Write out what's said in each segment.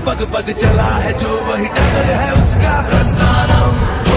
पग पग चला है जो वही टगर है उसका प्रस्थानम।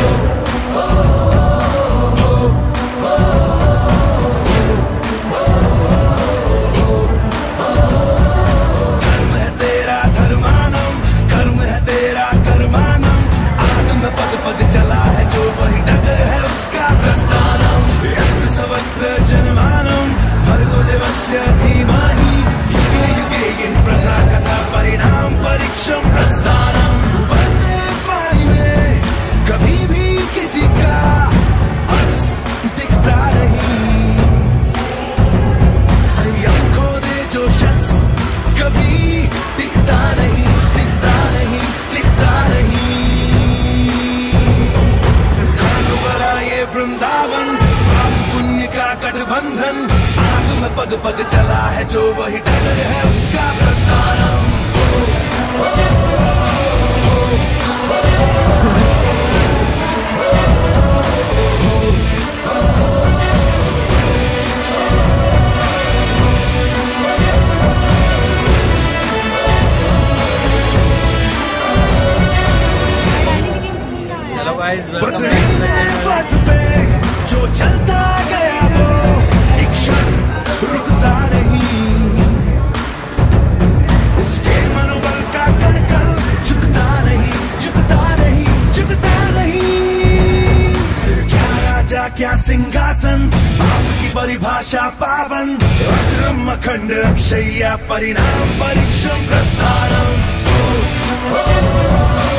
धर्म है तेरा धर्मानम, कर्म है तेरा कर्मानम। आग में पग पग चला है जो वही टगर है उसका प्रस्थानम। यत्र सर्वत्र जनमानम भर्गो देवस्य धीमहि युगे युगे यही प्रथा कथा परिणाम परीक्षम प्रस्थानम। उबलते पानी में कभी भी किसी का अक्स दिखता नहीं। संयम खो दे जो शख्स कभी दिखता नहीं, दिखता नहीं, दिखता नहीं। खाक भरा ये वृंदावन पाप पुण्य का गठबंधन। आग में पग पग चला है जो वही डगर है उसका प्रस्थानम। पथ पे जो चलता गया वो एक क्षण रुकता नहीं। उसके मनोबल का कण कण झुकता नहीं, झुकता नहीं, झुकता नहीं। फिर क्या राजा क्या सिंहासन, पाप की परिभाषा पावन। अग्रम अखंड अक्षय परिणाम परीक्षम प्रस्थानम।